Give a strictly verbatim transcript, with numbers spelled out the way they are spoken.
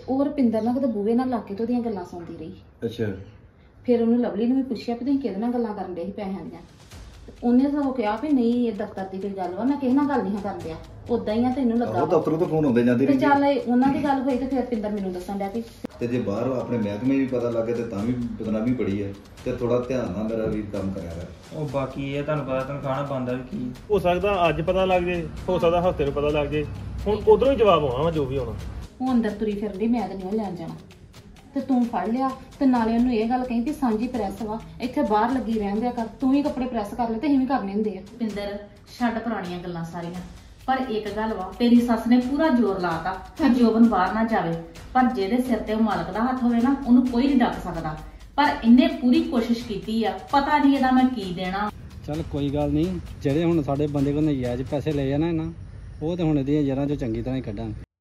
ਉਹ ਰੁਪਿੰਦਰ ਨਾਲ ਕਿਤੇ ਬੂਹੇ ਨਾਲ ਲਾ ਕੇ ਤੇ ਉਹਦੀਆਂ ਗੱਲਾਂ ਸੁਣਦੀ ਰਹੀ। ਅੱਛਾ। ਫਿਰ ਉਹਨੂੰ ਲਵਲੀ ਨੂੰ ਵੀ ਪੁੱਛਿਆ ਵੀ ਤੁਸੀਂ ਕਿਹਦੇ ਨਾਲ ਗੱਲਾਂ ਕਰਨ ਦੇ ਸੀ ਪੈਸਿਆਂ ਦੀਆਂ। ਉਹਨੇ ਤਾਂ ਉਹ ਕਿਹਾ ਵੀ ਨਹੀਂ ਇਹ ਦਫ਼ਤਰ ਦੀ ਕੋਈ ਗੱਲ ਵਾ, ਮੈਂ ਕਿਸੇ ਨਾਲ ਗੱਲ ਨਹੀਂ ਕਰਨ ਦਿਆ, ਉਦਾਂ ਹੀ ਆ ਤੈਨੂੰ ਲੱਗਾ ਉਹ ਦਫ਼ਤਰੋਂ ਤਾਂ ਫੋਨ ਆਉਂਦੇ ਜਾਂਦੇ ਤੇ ਰਹਿੰਦੇ। ਚੱਲ ਉਹਨਾਂ ਦੀ ਗੱਲ ਹੋਈ ਤੇ ਫਿਰ ਰੁਪਿੰਦਰ ਮੈਨੂੰ ਦੱਸਣ ਡਿਆ ਵੀ ਤੇ ਜੇ ਬਾਹਰ ਆਪਣੇ ਮਹਿਕਮੇ ਵੀ ਪਤਾ ਲੱਗੇ ਤੇ ਤਾਂ ਵੀ ਬਦਨਾਮੀ ਬੜੀ ਹੈ। ਤੇ ਥੋੜਾ ਧਿਆਨ ਨਾਲ ਮੇਰਾ ਵੀ ਕੰਮ ਕਰਿਆ ਕਰ। ਉਹ ਬਾਕੀ ਇਹ ਤੁਹਾਨੂੰ ਪਤਾ ਤਨਖਾਹ ਨਾਲ ਬੰਦਾ ਵੀ ਕੀ ਹੋ ਸਕਦਾ ਅੱਜ ਪਤਾ ਲੱਗ ਜੇ, ਹੋ ਸਕਦਾ ਹਫ਼ਤੇ ਨੂੰ ਪਤਾ ਲੱਗ ਜੇ। ਹੁਣ ਉਧਰੋਂ ਹੀ ਜਵਾਬ ਆਉਣਾ ਵਾ ਜੋ ਵੀ ਹੋਣਾ। ਉਹ ਅੰਦਰ ਤੁਰੀ ਫਿਰਦੀ, ਮੈਂ ਤਾਂ ਨਹੀਂ ਉਹ ਲੈਣ ਜਾਣਾ। ਤੇ ਤੂੰ ਫੜ ਲਿਆ ਤੇ ਨਾਲੇ ਉਹਨੂੰ ਇਹ ਗੱਲ ਕਹੀ ਵੀ ਸਾਂਝੀ ਪ੍ਰੈਸ ਵਾ, ਇੱਥੇ ਬਾਹਰ ਲੱਗੀ ਰਹਿਣ ਦਿਆ ਕਰ, ਤੂੰ ਵੀ ਕੱਪੜੇ ਪ੍ਰੈਸ ਕਰ ਲੈ ਤੇ ਅਸੀਂ ਵੀ ਕਰਨੇ ਹੁੰਦੇ ਆ। ਪਿੰਦਰ ਛੱਡ ਪੁਰਾਣੀਆਂ ਗੱਲਾਂ ਸਾਰੀਆਂ, ਪਰ ਇੱਕ ਗੱਲ ਵਾ, ਤੇਰੀ ਸੱਸ ਨੇ ਪੂਰਾ ਜ਼ੋਰ ਲਾਤਾ ਕਿ ਜੋਬਨ ਬਾਹਰ ਨਾ ਜਾਵੇ, ਪਰ ਜਿਹਦੇ ਸਿਰ ਤੇ ਉਹ ਮਾਲਕ ਦਾ ਹੱਥ ਹੋਵੇ ਨਾ ਉਹਨੂੰ ਕੋਈ ਨਹੀਂ ਡੱਕ ਸਕਦਾ। ਪਰ ਇਹਨੇ ਪੂਰੀ ਕੋਸ਼ਿਸ਼ ਕੀਤੀ ਆ, ਪਤਾ ਨਹੀਂ ਇਹਦਾ ਮੈਂ ਕੀ ਦੇਣਾ। ਚੱਲ ਕੋਈ ਗੱਲ ਨਹੀਂ, ਜਿਹੜੇ ਹੁਣ ਸਾਡੇ ਬੰਦੇ ਕੋਲ ਨਜਾਇਜ਼ ਪੈਸੇ ਲਏ ਆ ਨਾ ਇਹਨਾਂ, ਉਹ ਤੇ ਹੁਣ ਇਹਦੀਆਂ ਜਰਾਂ ਚੋਂ ਚੰਗੀ ਤਰ੍ਹਾਂ ਹੀ ਕੱਢਾਂਗੇ।